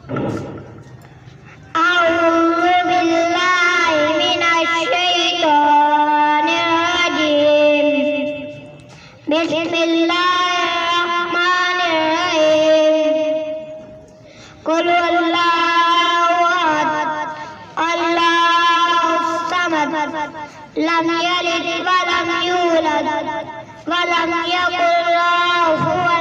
أعوذ بالله من الشيطان الرجيم. بسم الله الرحمن الرحيم. قل هو الله أحد الله الصمد لم يلد ولم يولد ولم يكن له كفوا